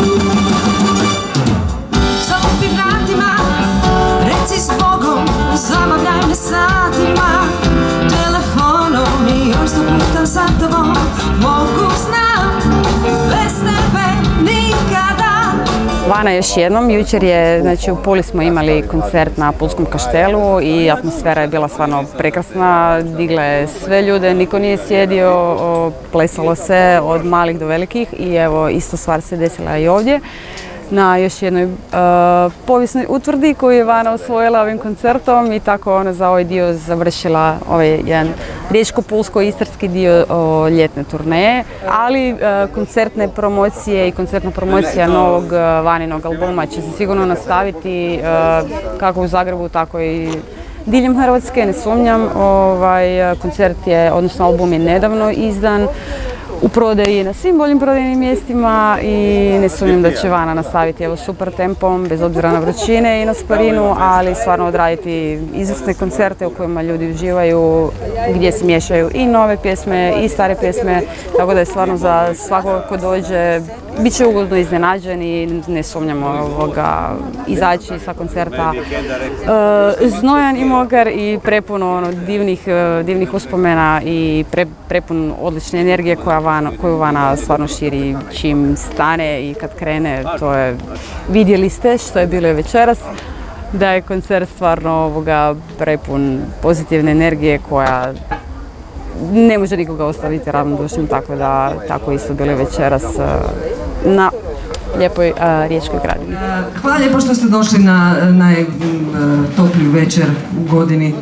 Zalupi vratima, reci s Bogom, zabavljaj me satima, telefonom i još 100 puta za tobom, mogu znam, bez tebe nikada. Vana još jednom, jučer je, znači u Puli smo imali koncert na Pulskom kaštelu i atmosfera je bila stvarno prekrasna, digla je sve ljude, niko nije sjedio, plesalo se od malih do velikih i evo ista stvar se desila i ovdje. Na još jednoj povijesnoj utvrdi koju je Vana osvojila ovim koncertom i tako ona za ovaj dio završila ovaj jedan riječko-pulsko-istarski dio ljetne turneje, ali koncertne promocije i koncertna promocija novog Vaninog albuma će se sigurno nastaviti kako u Zagrebu, tako i diljem Hrvatske, ne sumnjam. Koncert je, odnosno album je nedavno izdan u prodaji na svim boljim prodajnim mjestima i ne sumnjam da će Vana nastaviti evo super tempom, bez obzira na vrućine i na sparinu, ali stvarno odraditi izvrsne koncerte u kojima ljudi uživaju, gdje se miješaju i nove pjesme i stare pjesme, tako da je stvarno za svakog ko dođe bit će ugodno iznenađen i ne sumnjamo izaći sa koncerta znojan i mokar i prepuno divnih uspomena i prepun odlične energije koju Vana stvarno širi čim stane i kad krene. To je, vidjeli ste što je bilo večeras, da je koncert stvarno prepun pozitivne energije koja ne može nikoga ostaviti ravnodušnim, tako da tako isto bilo večeras na lijepoj riječkoj gradini. Hvala lijepo što ste došli na najtopliju večer u godini.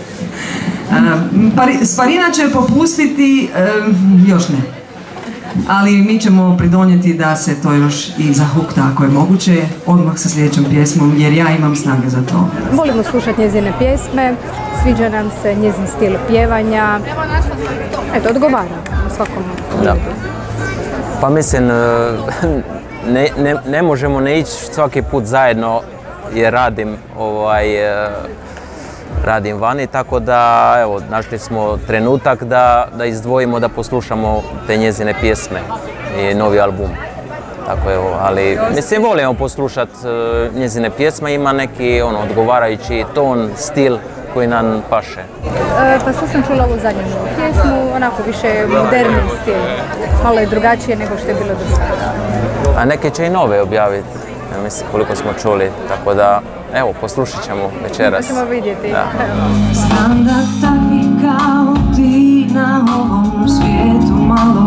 Sparina će popustiti, još ne. Ali mi ćemo pridonijeti da se to još i zahukta ako je moguće, odmah sa sljedećom pjesmom, jer ja imam snage za to. Volimo slušati njezine pjesme, sviđa nam se njezin stil pjevanja. Eto, odgovara svakom. Da. Pa mislim, ne možemo ne ići svaki put zajedno jer radim vani, tako da evo, našli smo trenutak da izdvojimo, da poslušamo te njezine pjesme i novi album. Tako evo, ali mislim volimo poslušati njezine pjesme, ima neki odgovarajući ton, stil koji nam paše. Pa sad sam čula ovu zadnju pjesmu, onako više moderni stil, malo je drugačije nego što je bilo do sada. A neke će i nove objaviti, mislim koliko smo čuli, tako da evo, poslušat ćemo večeras. Pa ćemo vidjeti. Znam da takvi kao ti na ovom svijetu malo